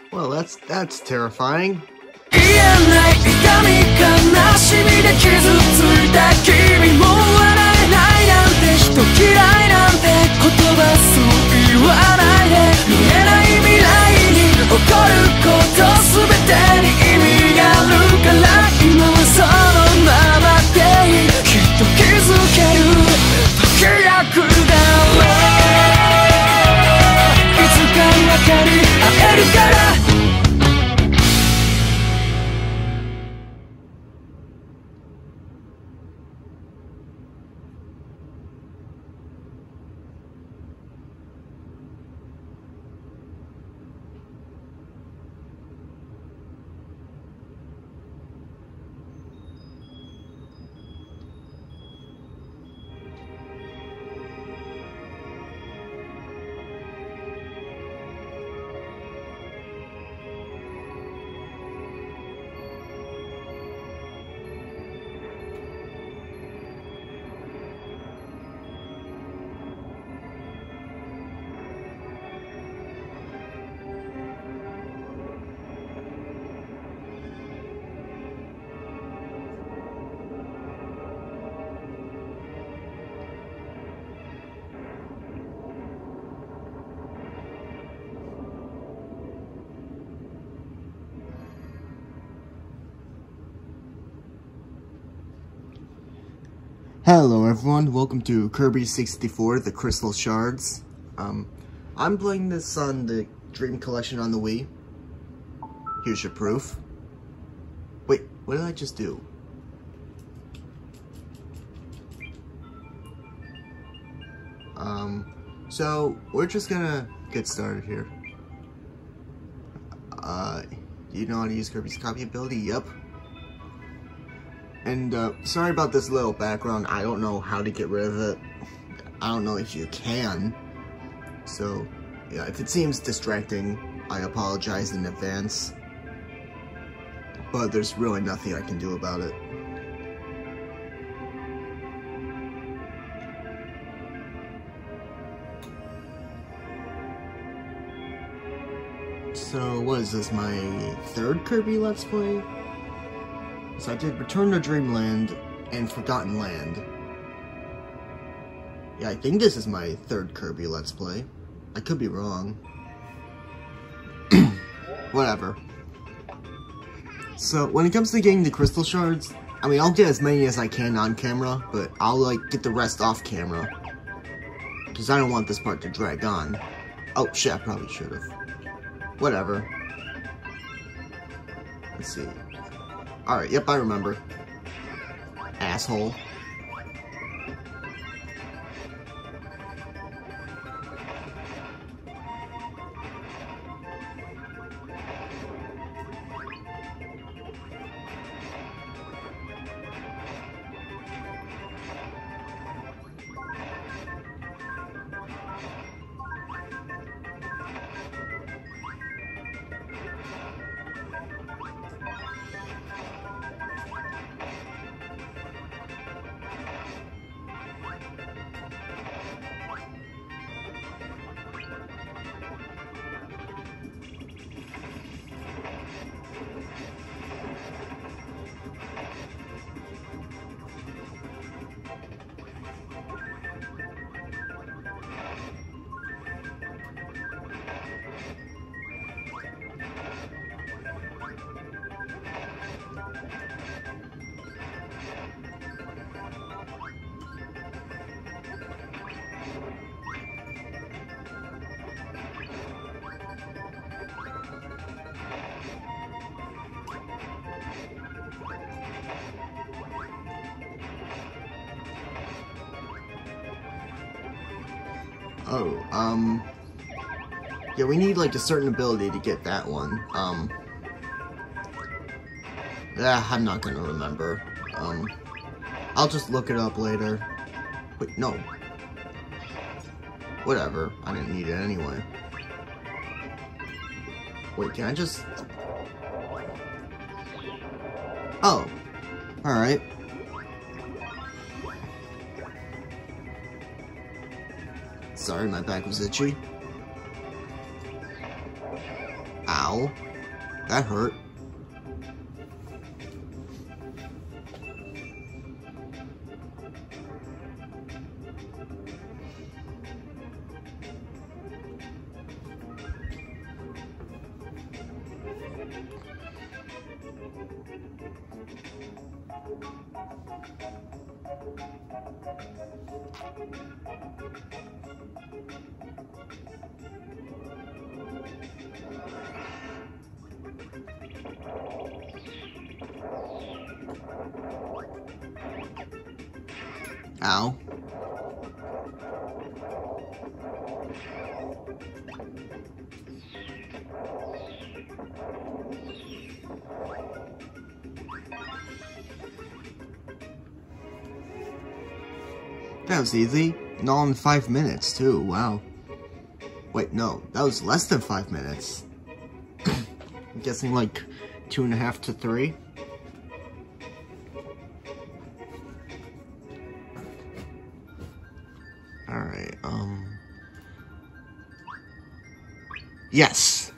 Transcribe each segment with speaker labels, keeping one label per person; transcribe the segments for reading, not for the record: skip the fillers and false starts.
Speaker 1: Well, that's terrifying.
Speaker 2: 言えない痛み悲しみで傷ついた君も笑えないなんて人嫌いなんて言葉そう言わないで見えない未来に起こること全てに意味があるから今はそのままでいいきっと気づける時が来るだろういつか分かり合えるから
Speaker 1: Hello everyone, welcome to Kirby 64, The Crystal Shards. I'm playing this on the Dream Collection on the Wii. Here's your proof. Wait, what did I just do? So we're just gonna get started here. Do you know how to use Kirby's copy ability? Yep. And, sorry about this little background, I don't know how to get rid of it. I don't know if you can. So, yeah, if it seems distracting, I apologize in advance. But there's really nothing I can do about it. So, what is this, my third Kirby Let's Play? So I did Return to Dreamland and Forgotten Land. Yeah, I think this is my third Kirby Let's Play. I could be wrong. Whatever. So, when it comes to getting the Crystal Shards, I mean, I'll get as many as I can on camera, but I'll, like, get the rest off camera. Because I don't want this part to drag on. Oh, shit, I probably should've. Whatever. Let's see. Alright, yep, I remember. Asshole. Oh, yeah, we need, like, a certain ability to get that one. I'm not gonna remember. I'll just look it up later. Wait, no. Whatever, I didn't need it anyway. Wait, can I just... Oh, alright. Sorry, my back was itchy. Ow. Ow. That hurt. Ow. That was easy. And all in 5 minutes, too. Wow. Wait, no. That was less than 5 minutes. I'm guessing like 2.5 to 3. Alright, yes!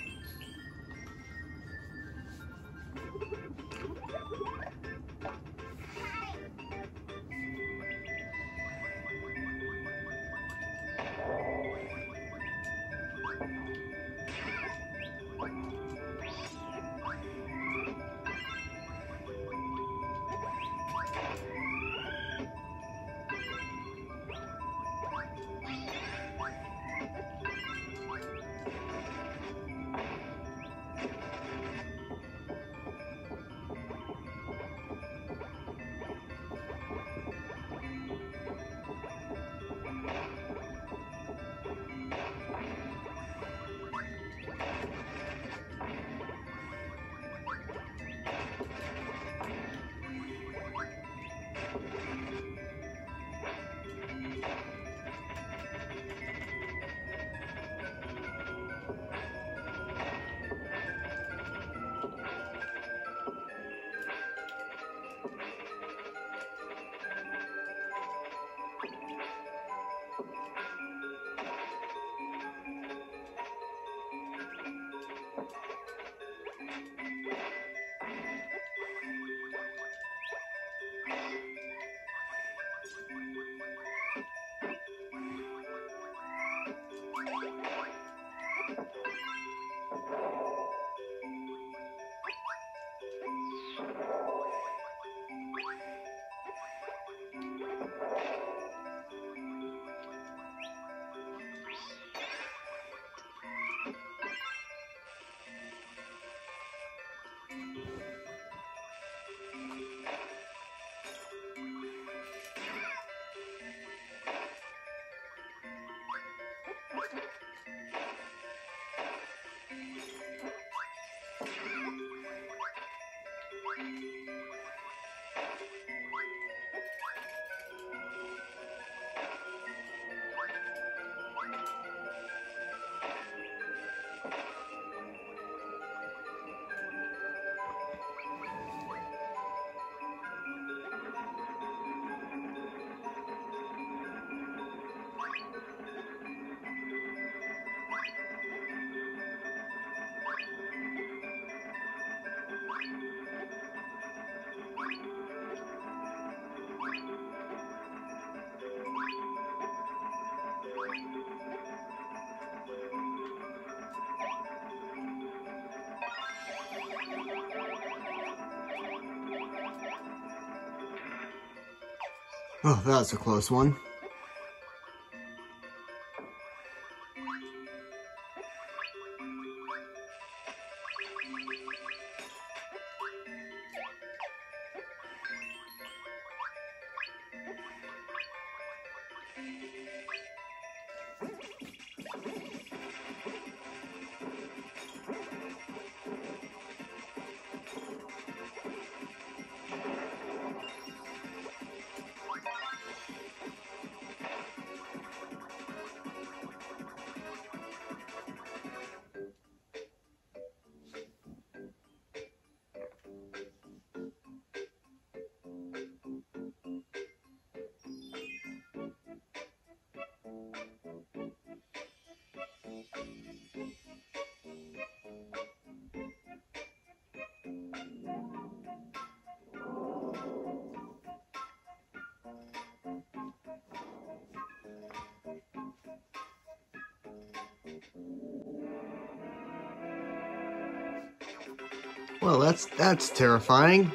Speaker 1: Oh, that was a close one. Well, that's terrifying.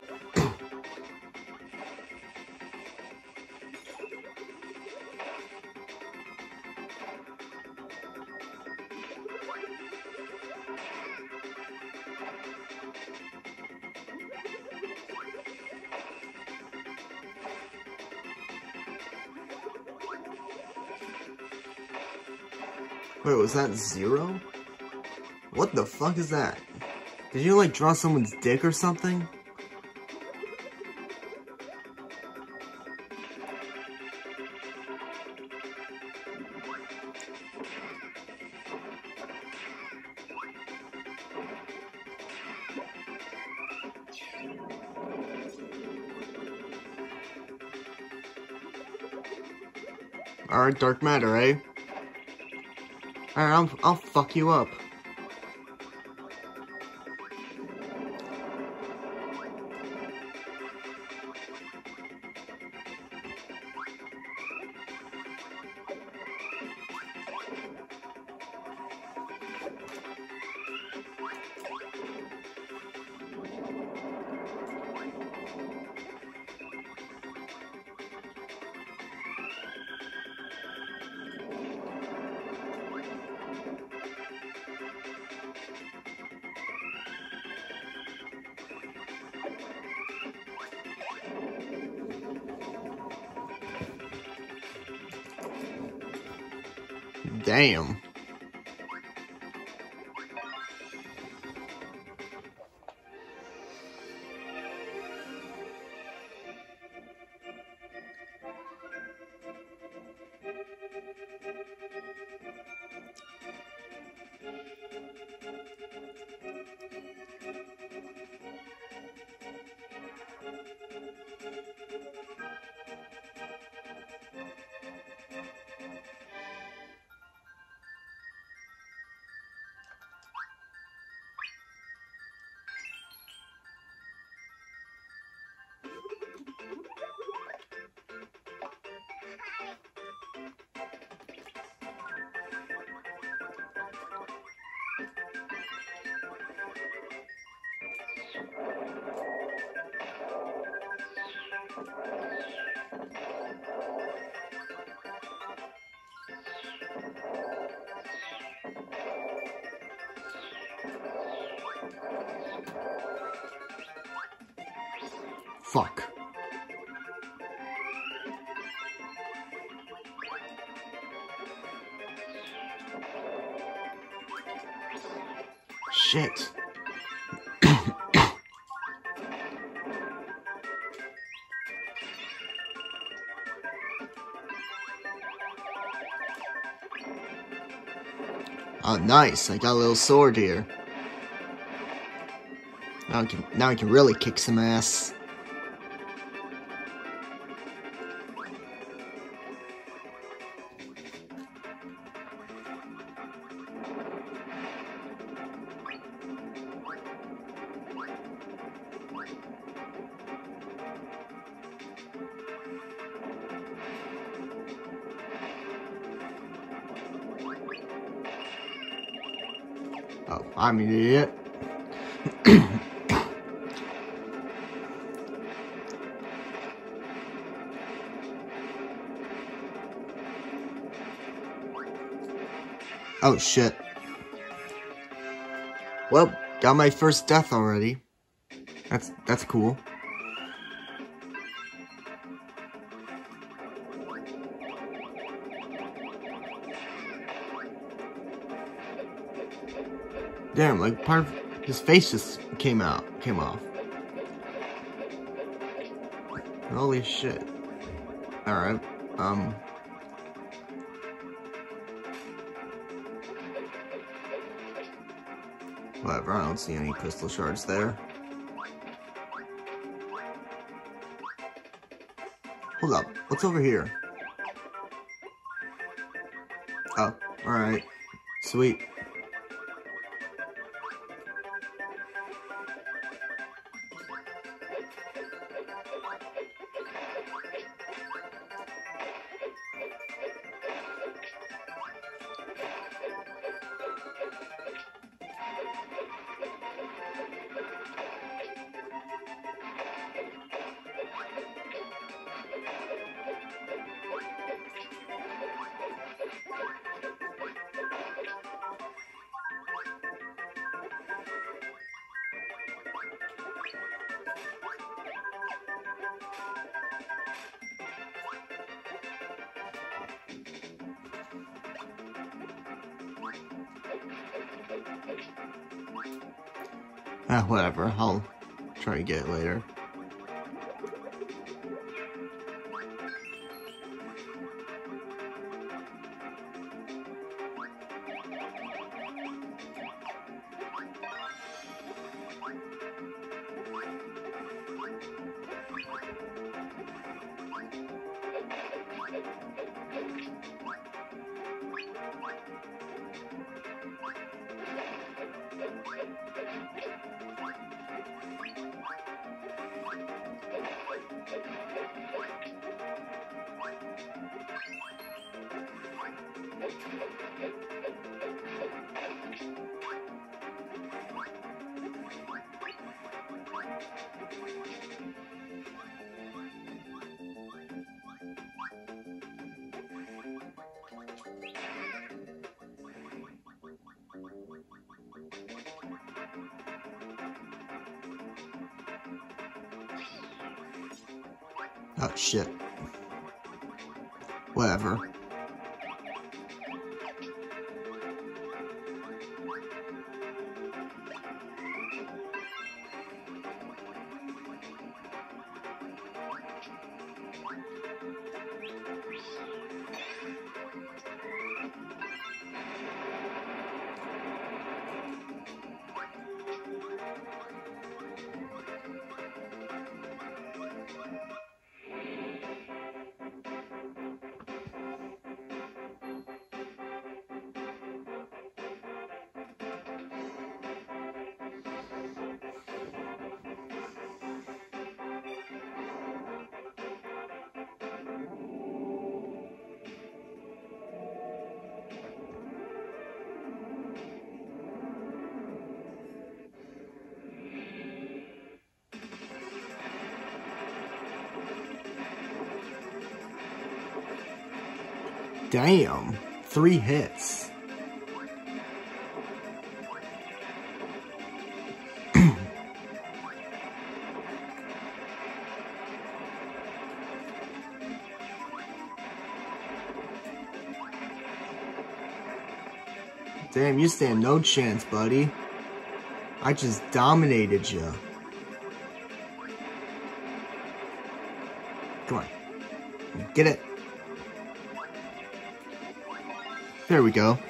Speaker 1: Wait, was that 0? What the fuck is that? Did you like draw someone's dick or something? Alright, dark matter, eh? Alright, I'll fuck you up. Damn. Fuck. Shit. Oh, nice. I got a little sword here. Now I can really kick some ass. Oh, I'm an idiot. Oh shit. Well, got my first death already. That's cool. Damn, like part of his face just came off. Holy shit. Alright, whatever, I don't see any crystal shards there. Hold up, what's over here? Oh, alright. Sweet. Whatever. I'll try to get it later. Oh shit. Whatever. Damn, 3 hits. Damn, you stand no chance, buddy. I just dominated you. Come on. Get it. There we go.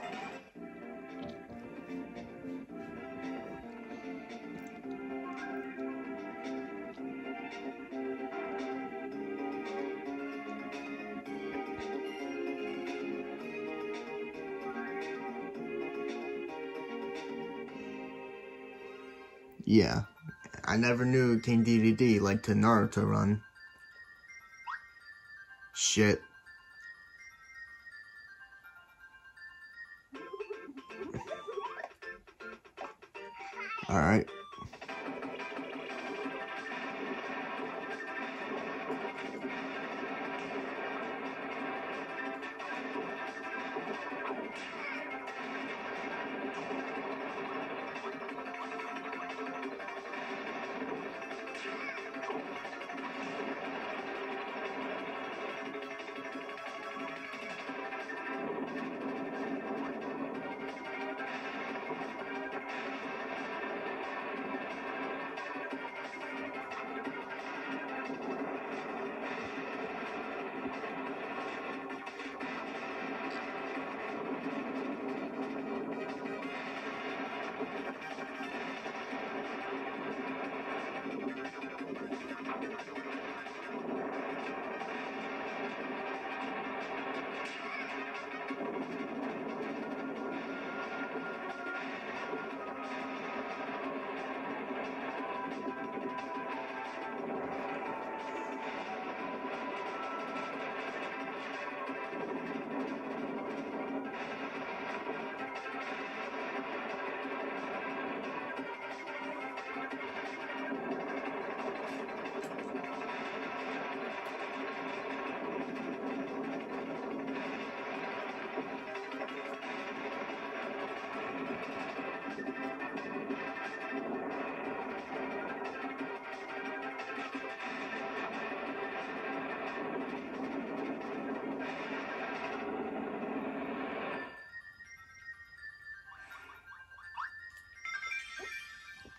Speaker 1: Yeah, I never knew King DDD liked to Naruto run. Shit. Alright.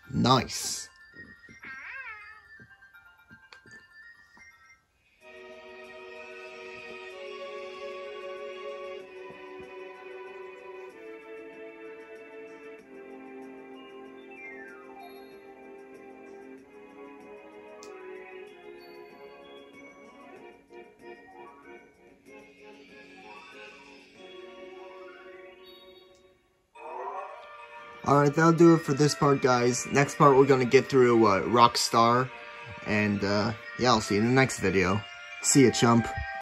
Speaker 1: Nice. Alright, that'll do it for this part, guys. Next part, we're gonna get through Rockstar. And, yeah, I'll see you in the next video. See ya, chump.